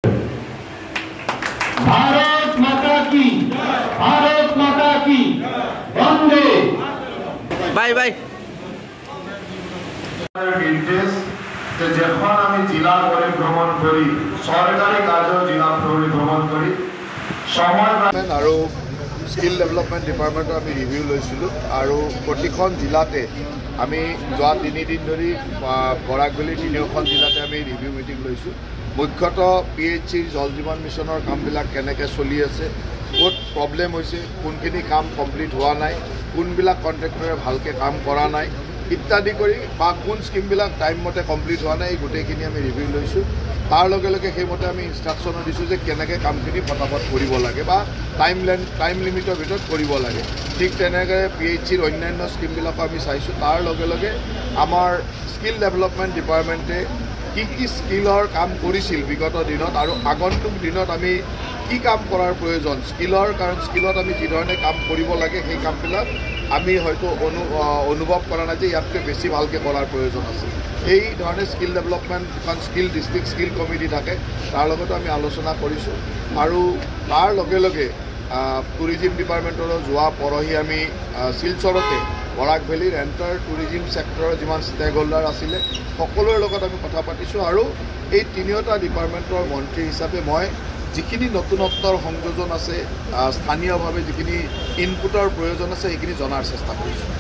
भारत माता की, भारत माता की, वंदे। Bye bye. निर्देश যখন আমি জেলা পরিভ্রমণ করি সরকারি কাজও জেলা পরিভ্রমণ করি সময় আৰু স্কিল ডেভেলপমেন্ট ডিপার্টমেন্টৰ আমি রিভিউ লৈছিলোঁ আৰু প্ৰতিখন জিলাতে আমি যোৱা 3 দিন ধৰি বৰাকবেলি 3খন জিলাতে আমি রিভিউ মিটিং লৈছোঁ। মুখ্যতঃ PHCৰ জল জীৱন মিছনৰ কামবিলাক কেনেকৈ চলি আছে, ক'ত প্ৰব্লেম হৈছে, কোনখিনি কাম কমপ্লিট হোৱা নাই, কোনবিলাক কন্ট্ৰেক্টৰে ভালকৈ কাম কৰা নাই ইত্যাদি কৰি বা কোন স্কিমবিলাক টাইম মতে কমপ্লিট হোৱা নাই এই গোটেইখিনি আমি ৰিভিউ লৈছোঁ। তাৰ লগে লগে সেইমতে আমি ইনষ্ট্ৰাকশ্যনো দিছোঁ যে কেনেকৈ কামখিনি ফটাফট কৰিব লাগে বা টাইম লিমিটৰ ভিতৰত কৰিব লাগে। ঠিক তেনেকৈ PHCৰ অন্যান্য স্কিমবিলাকো আমি চাইছোঁ। তাৰ লগে লগে আমাৰ স্কিল ডেভেলপমেণ্ট ডিপাৰ্টমেণ্টে কি স্কিলৰ কাম কৰিছিল বিগত দিনত আৰু আগন্তুক দিনত আমি কি কাম কৰাৰ প্ৰয়োজন স্কিলৰ, কাৰণ স্কিলত আমি যি ধৰণে কাম কৰিব লাগে সেই কামবিলাক আমি হয়তো অনুভৱ কৰা নাই যে ইয়াতকৈ বেছি ভালকৈ কৰাৰ প্ৰয়োজন আছে। এই ধৰণে স্কিল ডেভেলপমেণ্ট এখন স্কিল ডিষ্ট্ৰিক্ট স্কিল কমিটি থাকে, তাৰ লগতো আমি আলোচনা কৰিছোঁ। আৰু তাৰ লগে লগে টুৰিজিম ডিপাৰ্টমেণ্টৰো যোৱা পৰহি আমি শিলচৰতে বৰাক ভেলীৰ এণ্টাৰ টুৰিজিম ছেক্টৰৰ যিমান ষ্টেক হোল্ডাৰ আছিলে সকলোৰে লগত আমি কথা পাতিছোঁ। আৰু এই তিনিওটা ডিপাৰ্টমেণ্টৰ মন্ত্ৰী হিচাপে মই যিখিনি নতুনত্বৰ সংযোজন আছে, স্থানীয়ভাৱে যিখিনি ইনপুটৰ প্ৰয়োজন আছে সেইখিনি জনাৰ চেষ্টা কৰিছোঁ।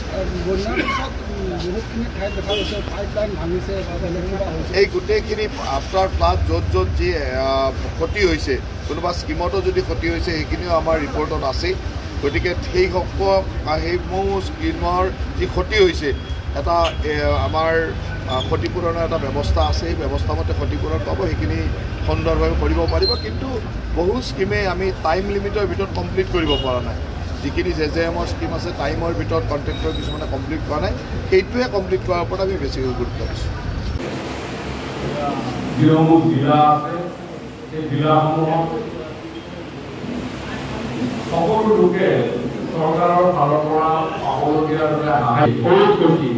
এই গোটেইখিনি আফটাৰ ফ্লাড য'ত য'ত যি ক্ষতি হৈছে, কোনোবা স্কিমতো যদি ক্ষতি হৈছে সেইখিনিও আমাৰ ৰিপৰ্টত আছেই। গতিকে সেইসমূহ স্কিমৰ যি ক্ষতি হৈছে এটা আমাৰ ক্ষতিপূৰণৰ এটা ব্যৱস্থা আছে। এই ব্যৱস্থা মতে ক্ষতিপূৰণ পাব, সেইখিনি সুন্দৰভাৱে কৰিব পাৰিব। কিন্তু বহু স্কিমে আমি টাইম লিমিটৰ ভিতৰত কমপ্লিট কৰিব পৰা নাই। যিখিনি JJMৰ স্কিম আছে টাইমৰ ভিতৰত কণ্ট্ৰেক্টৰ কিছুমানে কমপ্লিট কৰা নাই, সেইটোৱে কমপ্লিট কৰাৰ ওপৰত আমি বেছিকৈ গুৰুত্ব দিছোঁ। যিসমূহ জিলা আছে সেই জিলাসমূহত সকলো লোকে চৰকাৰৰ ফালৰ পৰা পাবলগীয়া সহায় কৰি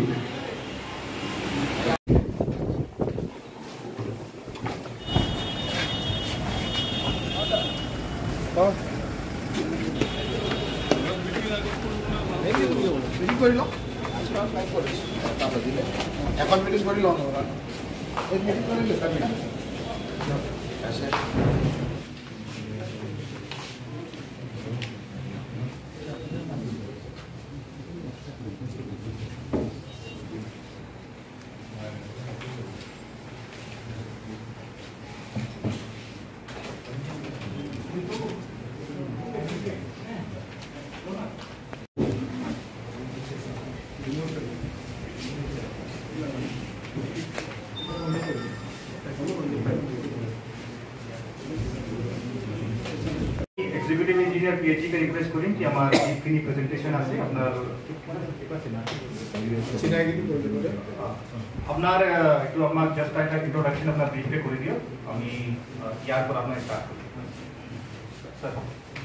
এখন মিটিং কৰি লওঁ एग्जीक्यूटिव इंजिनियर PHC का रिक्वेस्ट करें कि हमारा जितनी प्रेजेंटेशन আছে আপনার আপনার একটু আমার জাস্ট একটা ইন্ট্রোডাকশন আপনার ব্রিফে করে দিও আমি ইয়ার পর আপনার স্টার্ট করি sir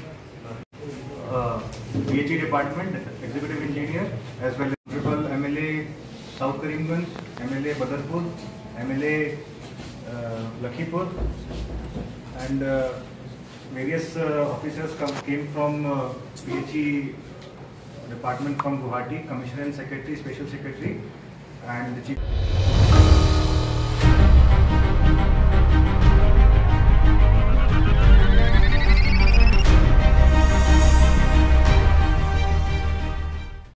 PHC department executive engineer as well as MLA south Karimganj MLA Badarpur MLA Lakhipur and various officers came from PHC department from Guwahati, Commissioner and Secretary, Special Secretary and the Chief.